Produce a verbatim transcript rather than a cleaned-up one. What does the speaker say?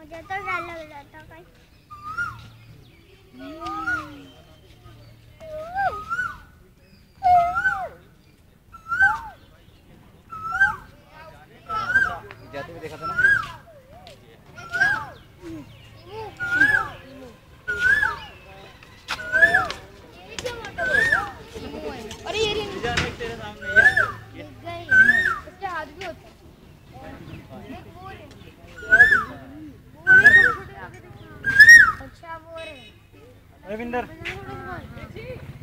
मुझे तो डर लग रहा था कहीं। जाते हुए देखा था ना। अरे ये तेरे सामने यार इसके हाथ भी होते हैं। अच्छा वो है रविंदर।